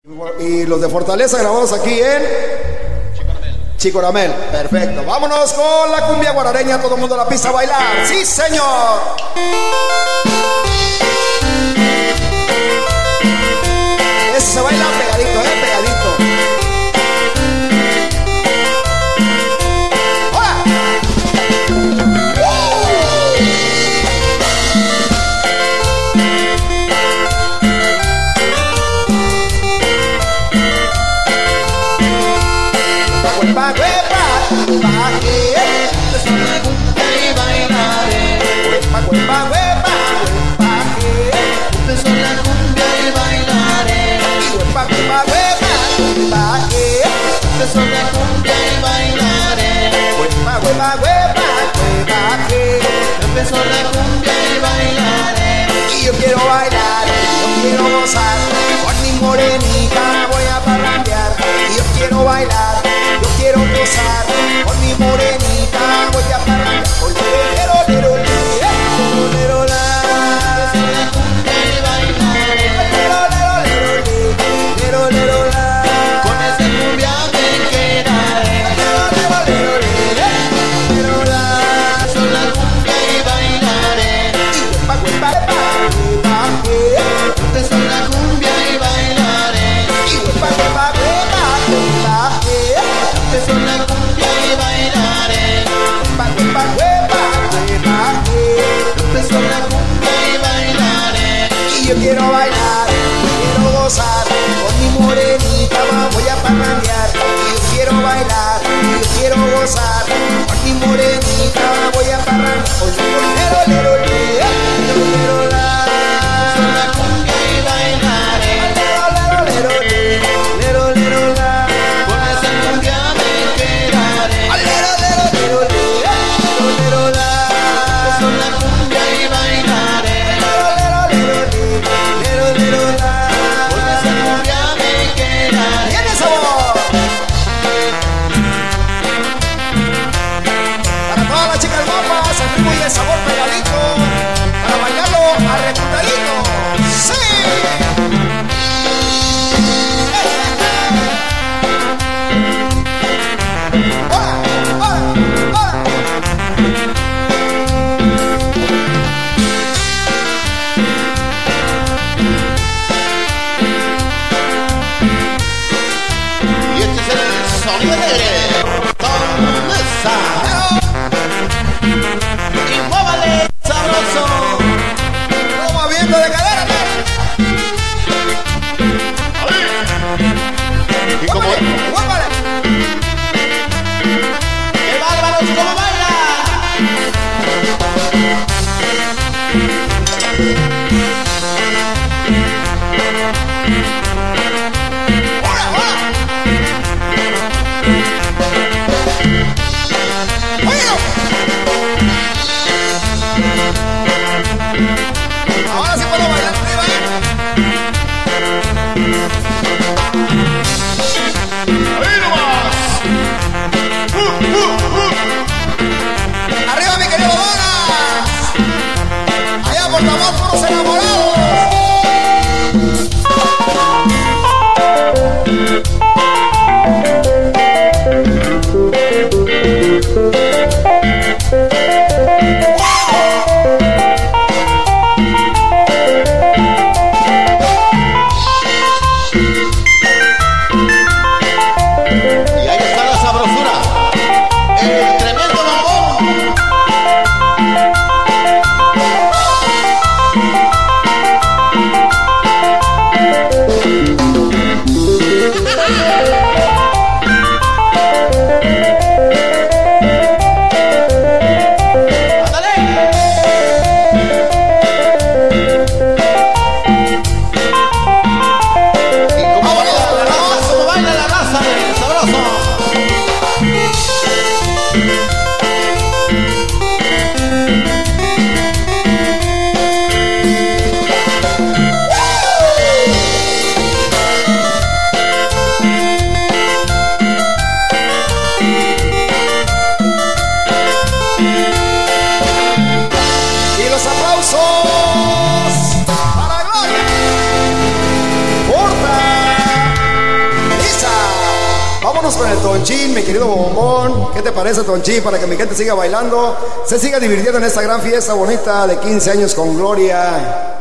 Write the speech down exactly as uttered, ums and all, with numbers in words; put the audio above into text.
Y los de Fortaleza grabamos aquí en Chicoramel. Perfecto. Vámonos con la cumbia guarareña. Todo el mundo a la pista a bailar. ¡Sí, señor! Eso se baila pegadito, eh, pegadito. Empezó la cumbia y bailaré. Huepa, huepa, huepa, huepa, que Empezó la cumbia y bailaré. y yo quiero bailar, yo quiero gozar. Con mi morenita voy a parrandear. Y yo quiero bailar, yo quiero gozar. Con mi morenita voy a parrandear. Lero, lero, lero, lero, lero, la. Empezó la cumbia y bailaré. Lero, lero, lero, lero, lero, la. Con esa cumbia me quedaré. Lero, lero, lero, lero, la. Empezó la cumbia y bailaré. Huepa, huepa, huepa, que Empezó la cumbia y bailaré. huepa, huepa, huepa, huepa, que Empezó la cumbia y bailaré. huepa, huepa, huepa, huepa, que Empezó la cumbia y bailaré. y yo quiero bailar, yo quiero gozar, con mi morenita va, voy a parrandear. Y yo quiero bailar, yo quiero gozar, con mi morenita voy a parrandear. Lero, lero, lero, lero, lero, la. Empezó la cumbia y bailaré. Lero, lero, lero, lero, lero, la. Con esa cumbia me quedaré. Lero, lero, lero, lero, lero, la. Empezó la cumbia y bailaré. Lero, lero, lero, lero, lero, la. Con esa cumbia me quedaré. ¡Viene sabor! Para todas las chicas guapas, el ritmo y el sabor pegadito, para bailarlo arrecuntadito. ¡Sí! ¡Hola! ¡Hola! ¡Hola! Y este es el sonido de Tom Mesa. Y muévale sabroso. ¡Vamos viendo de cadera! Y como ¡Guápale! ¡Guápale! ¡qué bárbaros como baila! ¡Hola! ¡Hola! Vámonos con el Tonchín, mi querido Bombón. ¿Qué te parece, Tonchín? Para que mi gente siga bailando, se siga divirtiendo en esta gran fiesta bonita de quince años con Gloria.